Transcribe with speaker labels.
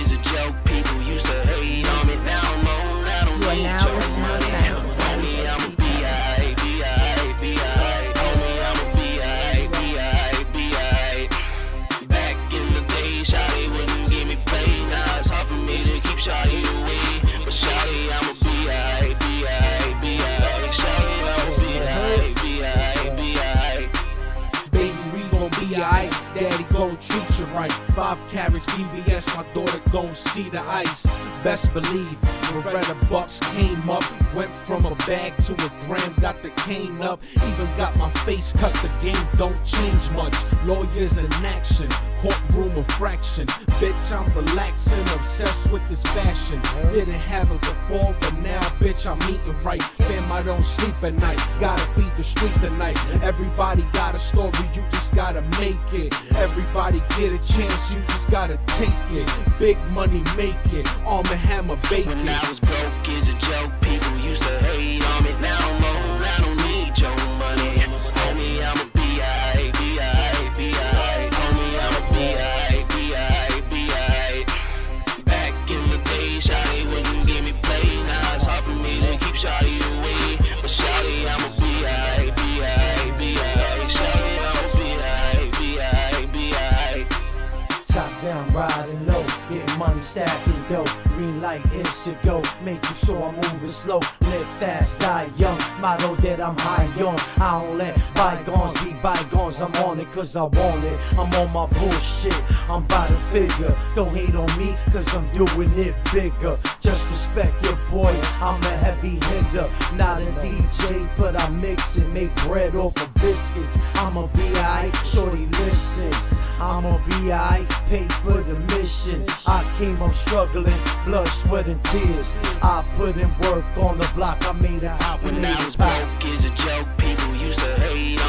Speaker 1: is a joke. People used to hate on me. Now I'm old, I don't need your money. Homie, I'm a B.I., B.I., B.I. Homie, I'm a B.I., B.I., B.I. Back in the day, shawty wouldn't give me play. Now it's hard for me to keep shawty away. But shawty, I'm a B.I., B.I., B.I. Shawty, I'm a B.I., B.I., B.I.
Speaker 2: Baby, we gon' be alright, daddy gon' treat you right. 5 carats VBS, my daughter gon' see the ice. Best believe, Beretta Bucks came up. Went from a bag to a gram, got the cane up. Even got my face cut, the game don't change much. Lawyers in action, courtroom a fraction. Bitch, I'm relaxing, obsessed with this fashion. Didn't have it before, but now, bitch, I'm eating right. Fam, I don't sleep at night, gotta feed the street tonight. Everybody got a story, you just gotta make it. Everybody get a chance, you just gotta take it. Big money, make it. Arm and Hammer, bake
Speaker 1: When
Speaker 2: it.
Speaker 1: I was broke is a joke. People used to hate on me. Now I'm old, I don't need your money. Homie, I'm a B.I., B.I., B.I. Homie, I'm a B.I., B.I., B.I. Back in the day, shawty wouldn't give me play. Now it's hard for me to keep shawty away. But shawty, I'm a B.I., B.I., B.I. Shawty, I'm a B.I., B.I., B.I.
Speaker 3: Top down, riding low, getting money, stacking dough. Green light is to go, make you so I'm moving slow. Live fast, die young, motto that I'm high on. I don't let bygones be bygones, I'm on it cause I want it. I'm on my bullshit, I'm by the figure. Don't hate on me cause I'm doing it bigger. Just respect your boy, I'm a heavy hitter. Not a DJ, but I mix it, make bread off of biscuits. I'm a B.I., shorty listen. I'm a B.I., pay for the mission. I came up struggling, blood, sweat, and tears. I put in work on the block, I made a hot
Speaker 1: When I was broke is a joke. People used to hate